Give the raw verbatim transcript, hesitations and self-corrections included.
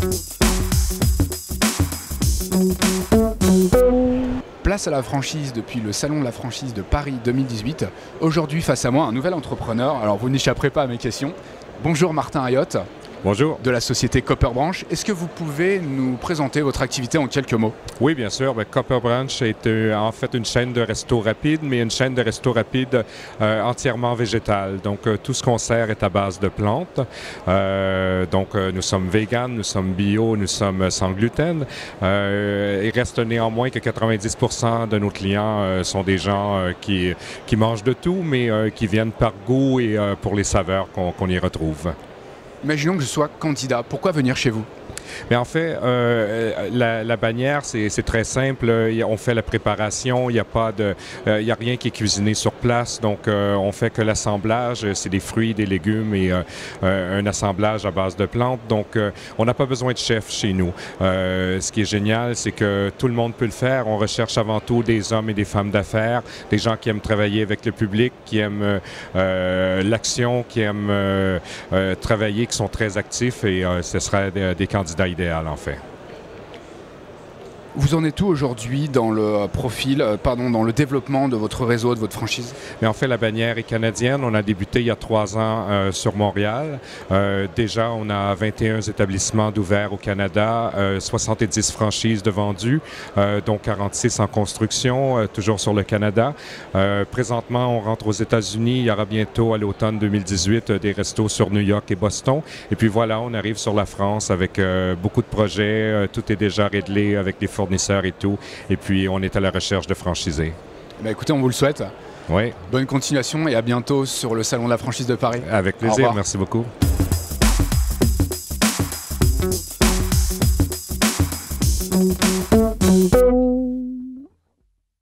Place à la franchise depuis le Salon de la franchise de Paris deux mille dix-huit. Aujourd'hui, face à moi, un nouvel entrepreneur. Alors, vous n'échapperez pas à mes questions. Bonjour Martin Ayotte. Bonjour. De la société Copper Branch. Est-ce que vous pouvez nous présenter votre activité en quelques mots? Oui, bien sûr. Ben, Copper Branch est euh, en fait une chaîne de restos rapides, mais une chaîne de restos rapides euh, entièrement végétale. Donc, euh, tout ce qu'on sert est à base de plantes. Euh, donc, euh, nous sommes véganes, nous sommes bio, nous sommes sans gluten. Euh, il reste néanmoins que quatre-vingt-dix pour cent de nos clients euh, sont des gens euh, qui, qui mangent de tout, mais euh, qui viennent par goût et euh, pour les saveurs qu'on qu'on y retrouve. Imaginons que je sois candidat. Pourquoi venir chez vous? Mais en fait, euh, la, la bannière, c'est très simple. On fait la préparation. Il n'y a pas de, euh, il y a rien qui est cuisiné sur place. Donc, euh, on fait que l'assemblage. C'est des fruits, des légumes et euh, un assemblage à base de plantes. Donc, euh, on n'a pas besoin de chef chez nous. Euh, ce qui est génial, c'est que tout le monde peut le faire. On recherche avant tout des hommes et des femmes d'affaires, des gens qui aiment travailler avec le public, qui aiment euh, l'action, qui aiment euh, euh, travailler, qui sont très actifs. Et euh, ce seraient des, des candidats idéal en fait. Vous en êtes où aujourd'hui dans le profil, euh, pardon, dans le développement de votre réseau, de votre franchise? Mais en fait, la bannière est canadienne. On a débuté il y a trois ans euh, sur Montréal. Euh, déjà, on a vingt et un établissements d'ouverts au Canada, euh, soixante-dix franchises de vendues, euh, dont quarante-six en construction, euh, toujours sur le Canada. Euh, présentement, on rentre aux États-Unis. Il y aura bientôt, à l'automne deux mille dix-huit, euh, des restos sur New York et Boston. Et puis voilà, on arrive sur la France avec euh, beaucoup de projets. Euh, tout est déjà réglé avec des fournisseurs et tout. Et puis, on est à la recherche de franchisés. Bah écoutez, on vous le souhaite. Oui. Bonne continuation et à bientôt sur le Salon de la franchise de Paris. Avec plaisir. Merci beaucoup. Thank you.